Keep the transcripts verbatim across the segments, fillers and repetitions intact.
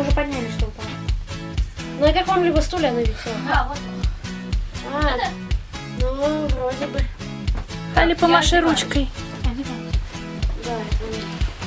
уже подняли, что упало. Ну и каком-либо стуле она висела. Да, вот. А, ну, вроде бы. Али, помаши ручкой. Да, это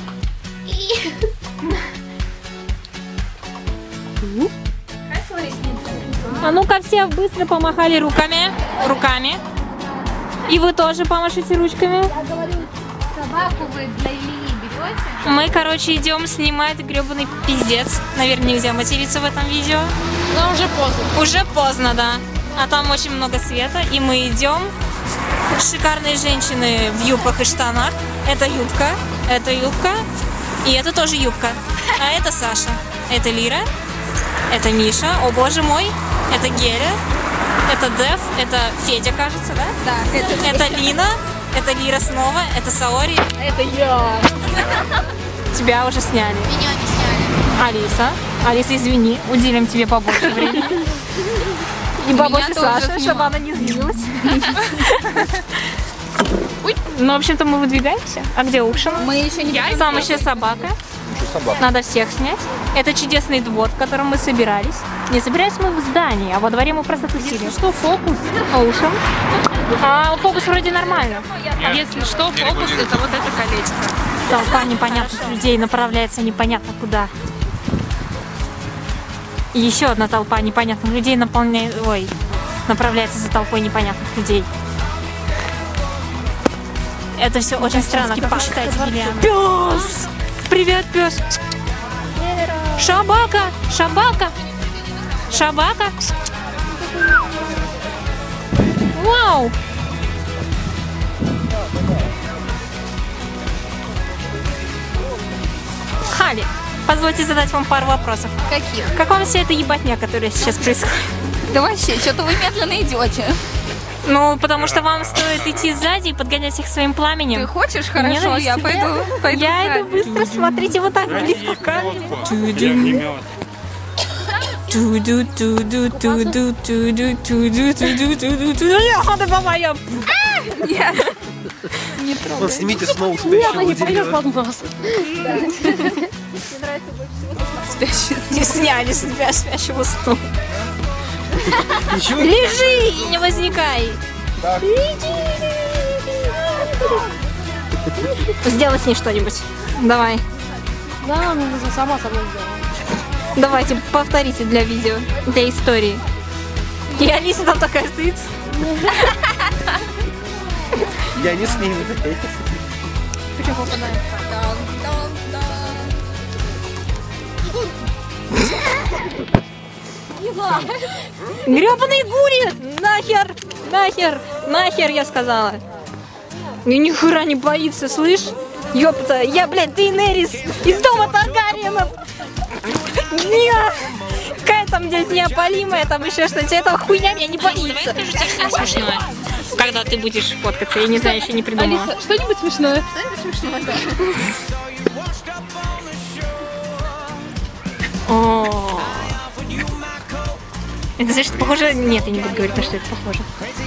А ну-ка все быстро помахали руками. Руками. И вы тоже помашите ручками. Я говорю, собаку вы для Ильи берете? Мы, короче, идем снимать гребаный пиздец. Наверное, нельзя материться в этом видео. Но уже поздно. Уже поздно, да. А там очень много света. И мы идем. Шикарные женщины в юбках и штанах. Это юбка, это юбка. И это тоже юбка. А это Саша. Это Лира. Это Миша. О боже мой. Это Геля. Это Дев. Это Федя, кажется, да? Да, это... Это Лина. Это Лира снова. Это Саори. Это я. Тебя уже сняли. Меня не сняли. Алиса. Алиса, извини. Уделим тебе побольше времени. И побольше Саши, чтобы она не злилась. Ну, в общем-то, мы выдвигаемся. А где Ушин? Мы еще не... Я сам еще собака. Надо всех снять. Это чудесный двор, в котором мы собирались. Не собирались мы в здании, а во дворе мы просто тусили. Что, фокус? Ушин. А фокус вроде нормально. Если что, фокус это вот это колечко. Толпа непонятных людей направляется непонятно куда. И еще одна толпа непонятных людей наполняет, ой, направляется за толпой непонятных людей. Это все очень странно. Как вы считаете, Елена? Пес! Привет, пес! Шабака! Шабака! Шабака! Вау! Хали, позвольте задать вам пару вопросов. Каких? Как вам вся эта ебатня, которая сейчас происходит? Да вообще, что-то вы медленно идете. Ну, потому что вам стоит идти сзади и подгонять их своим пламенем. Ты хочешь? Хорошо, я пойду. пойду Я сзади. иду быстро, смотрите, вот так близко к камере. Туду, туду, туду, туду, туду, туду, туду, туду. Я ходу помоем. Нет. Не трогай. Вот снимите снова спящего дерева. Не сняли себя спящего стула. Ничего? Лежи и не возникай. Сделай с ней что-нибудь. Давай. Да, мне нужно сама со мной сделать. Давайте, повторите для видео, для истории. И Алиса там такая стоит. Я не с ними. Почему попадаем? Гребаный гури! Нахер! Нахер! Нахер, я сказала! Ни нихуя не боится, слышь? Ёпта, я, блядь, Дейенерис из дома Таргариенов! Нет! Какая там здесь неопалимая, там еще что-то. Эта хуйня меня не боится. Давай скажу тебе что-нибудь смешное. Когда ты будешь фоткаться, я не знаю, еще не придумала. Алиса, что-нибудь смешное? Что-нибудь смешное, да. О. Это значит, похоже... Нет, я не буду говорить, на что это похоже.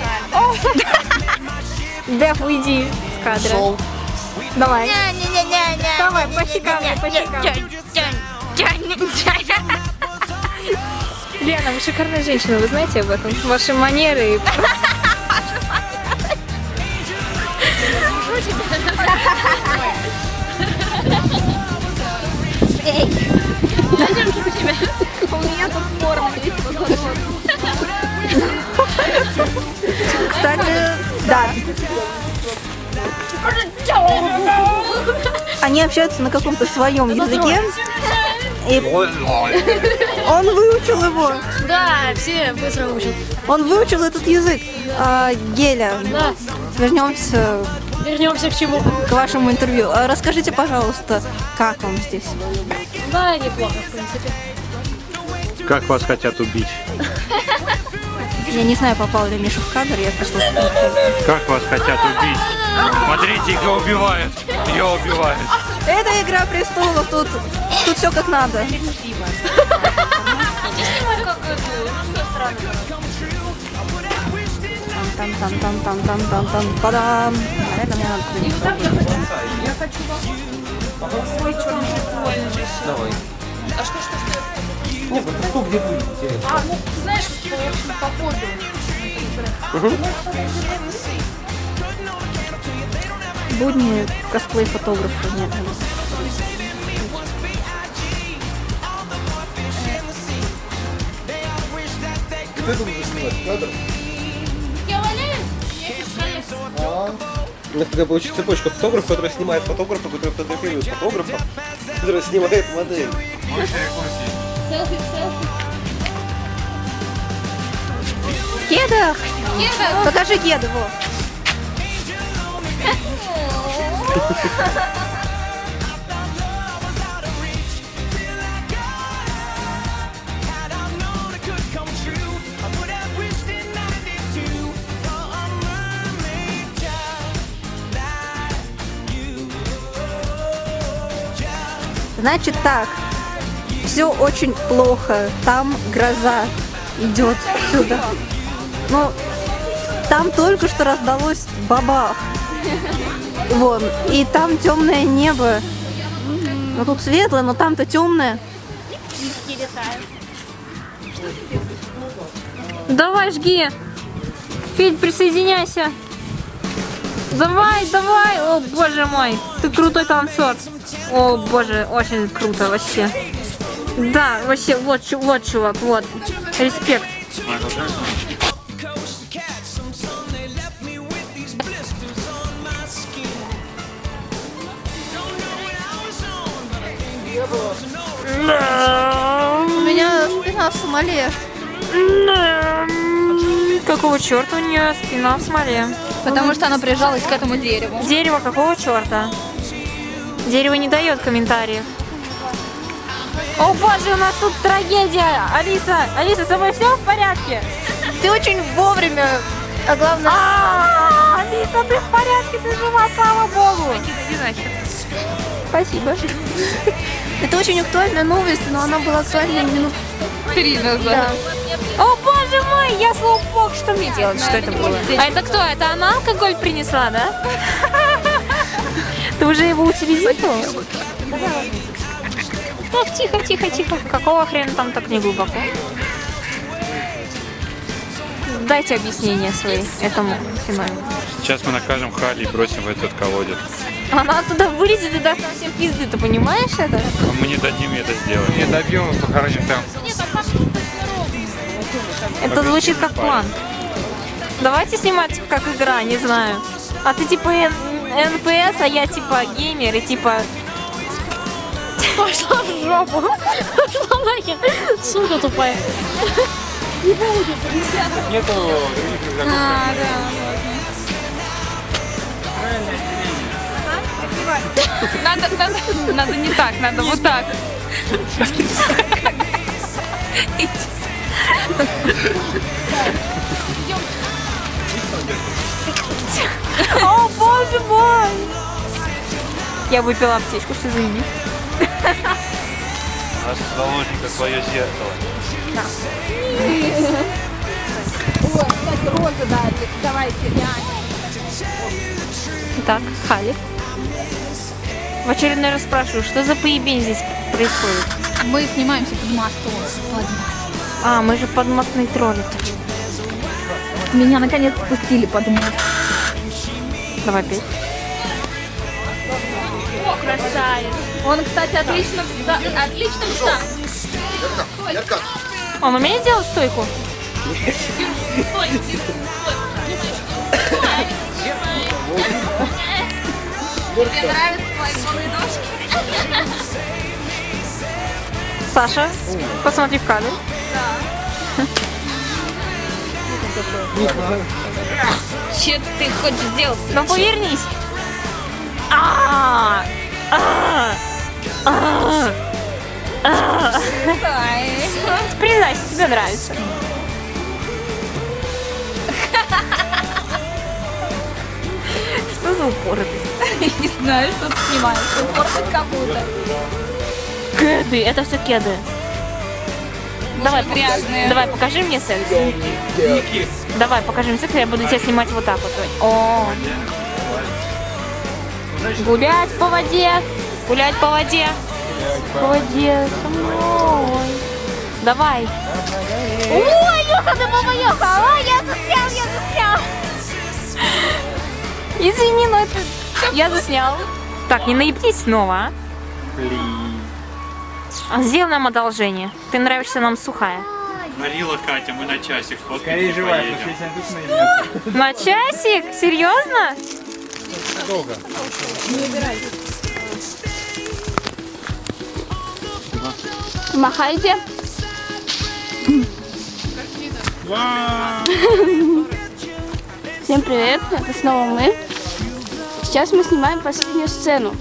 Деф, уйди с кадра. Шел. Давай. Не-не-не-не-не. Давай, по щекам, по щекам. Лена, вы шикарная женщина, вы знаете об этом? Ваши манеры. У меня тут форма есть. Кстати, да. Они общаются на каком-то своем языке. И он выучил его. Да, все быстро учат. Он выучил этот язык. А, Геля, Да. вернемся Вернемся к чему? к вашему интервью. А, расскажите, пожалуйста, как вам здесь? Да, неплохо, в принципе. Как вас хотят убить? Я не знаю, попал ли Миша в кадр, я просто... Как вас хотят убить? Смотрите, их убивают. Ее убивают. Это Игра престолов, тут, тут все как надо. Там там там там там там там падам. Наверное, мне надо куда-нибудь. Давай. А что, что, что? Нет, ну кто где будет, интересно. А, ну, знаешь, по ходу. Будни косплей-фотографа нет. Ты думаешь снимать кадр? Я валяюсь? У нас такая получится цепочка фотограф, который снимает фотографа, который фотографирует фотографа, который снимает модель. Селфи, селфи. Кедах! Кедах! Покажи кеды, во. Значит так, все очень плохо, там гроза идет сюда. Ну, там только что раздалось бабах. Вон, и там темное небо. Ну тут светлое, но там-то темное. Давай, жги. Федь, присоединяйся. Давай, давай. О, боже мой, ты крутой танцор. О, боже, очень круто вообще. Да, вообще, вот, вот, чувак, вот. Респект. У меня спина в смоле. Какого черта у нее спина в смоле? Потому что она прижалась к этому дереву. Дерево какого черта? Дерево не дает комментариев. О боже, у нас тут трагедия! Алиса, Алиса, с тобой все в порядке? Ты очень вовремя, а главное... А, Алиса, ты в порядке, ты жива, слава богу! Иди нахер. Спасибо. Это очень актуальная новость, но она была актуальна минут... Три назад. О боже мой, я слоупок, что мне делать? Что это было? А это кто? Это она алкоголь принесла, да? Ты уже его утилизировала? Так, тихо, тихо, тихо. Какого хрена там так не глубоко? Дайте объяснение свои этому феномену. Сейчас мы накажем Хали и бросим в этот колодец. Она оттуда вылезет и даст нам всем пизды, ты понимаешь это? А мы не дадим ей это сделать. Не добьем и похороним там. Это звучит как план. Давайте снимать как игра, не знаю. А ты типа эн пи эс, а я типа геймер и типа... Пошла в жопу. Пошла нахер. Сука тупая. Нету других игроков. А, да. Надо, надо, надо не так, надо вот так. О боже мой! Я выпила аптечку, что извини. Наш заложника свое зеркало. Ой, кстати, розы дали. Давайте, реально. Итак, Хали. В очередной раз спрашиваю, что за поебень здесь происходит? Мы снимаемся под мостом. Под мостом. А, мы же подмостные тролли. Меня наконец пустили под мост. Давай петь. О, красавец. Он, кстати, отлично вста- отлично встал. Он умеет делать стойку? Тебе нравятся мои голые ножки? Саша, посмотри в кадр. Че ты хочешь сделать? Ну повернись. А, а, а, а. Признайся, тебе нравится. Что за упоротость? Не знаю, что ты снимаешь. Упоротость какую-то. Кеды, это все кеды. Давай, грязные. давай, покажи мне селфи. Давай, покажи мне селфи, я буду тебя снимать вот так вот. О. Гулять по воде, гулять по воде. Ходи со мной. Давай. Ой, Леха, ты попоехал. Ой, я заснял, я заснял. Извини, но это... Я заснял. Так, не наебнись снова, а? Сделай нам одолжение. Ты нравишься нам сухая. Говорила Катя, мы на часик сфоткаемся, поедем. На часик? Серьезно? Долго. Махайте. Всем привет, это снова мы. Сейчас мы снимаем последнюю сцену.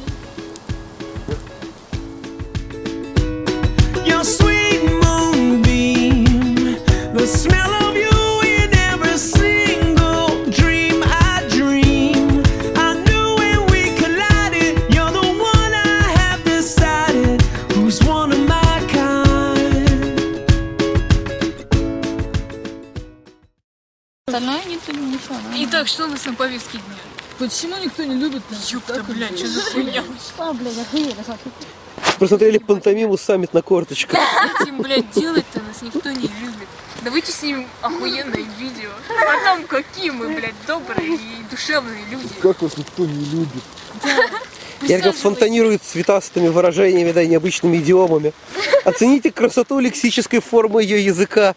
Итак, что у нас на повестке дня? Почему никто не любит нас? Ёпта, блядь, что за хуйня? Посмотрели пантомиму «Саммит на корточках». Этим, блядь, делать-то нас никто не любит. Давайте снимем охуенное видео о том, какие мы, блядь, добрые и душевные люди. Как вас никто не любит? Ярко фонтанирует цветастыми выражениями, да, и необычными идиомами. Оцените красоту лексической формы ее языка.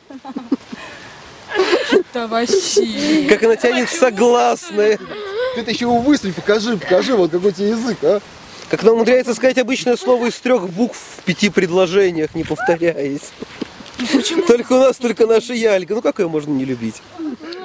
Да вообще. Как она тянет согласные. Ты еще его высунь, покажи, покажи, вот какой тебе язык, а? Как она умудряется сказать обычное слово из трех букв в пяти предложениях, не повторяясь. Только у нас, только наша Ялька. Ну как ее можно не любить?